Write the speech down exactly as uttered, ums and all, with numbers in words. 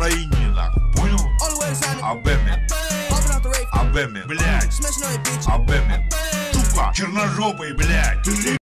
Украине, нахуй, понял? Абеме, Абеме, блядь, Абеме, сука, черножопый, блядь.